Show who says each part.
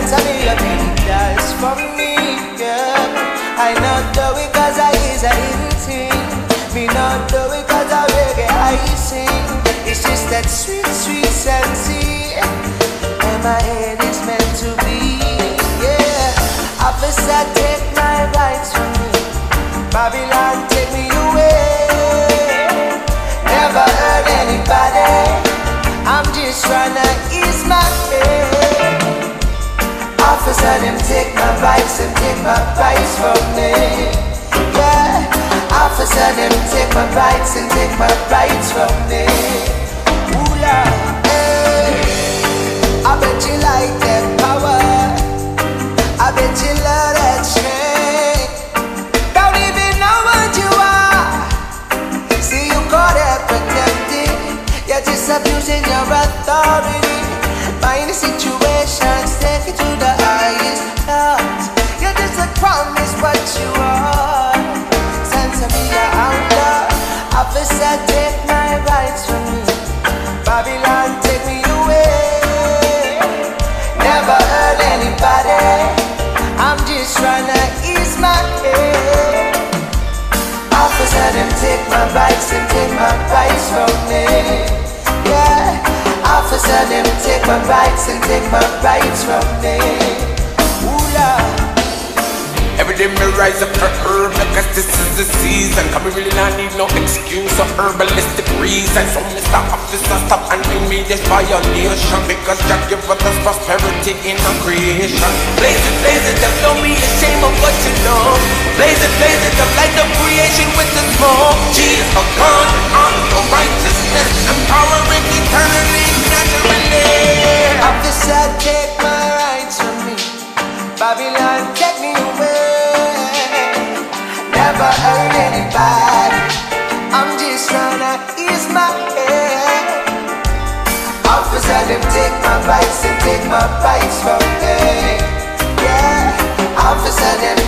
Speaker 1: sense of me, a does for me, yeah. I not do it cause I is a hidden thing. Me not do it cause I reggae I sing. It's just that sweet, sweet sensei. And my head is meant to be, yeah. Officer, take my rights from me. Babylon, take me away. Never hurt anybody. I'm just tryna ease my pain. Officer, them take my rights and take my rights from me. Yeah. Officer, them take my rights and take my rights from me. Ooh, Lord, hey. I bet you like that power. I bet you love that strength. Don't even know what you are. See you caught up protected. You're just abusing your authority. Mind the situations, take it to the highest thoughts. You're just a promise what you are. Send to me your outlaw. Officer, take my rights from me. Babylon, take me away. Never hurt anybody. I'm just tryna ease my pain. Officer, them take my rights and take my rights from me. Yeah. Officer, them take my rights and take my rights from me. Ooh, Lord.
Speaker 2: Every day me rise up for herb, because this is the season. Cause me really not need no excuse or herbalistic reason. So Mr. Officer, stop and bring me this violation. Because Jah give us prosperity in our creation. Blaze it up, don't be ashamed of what you know. Blaze it up, light up creation with the smoke. Jesus for God, on for righteousness, empowering eternally, naturally.
Speaker 1: Officer, take my rights from me. Babylon, take me away. Never hurt anybody. I'm just tryna ease my head. Officer, them take my rights and take my rights from me. Yeah. Officer, them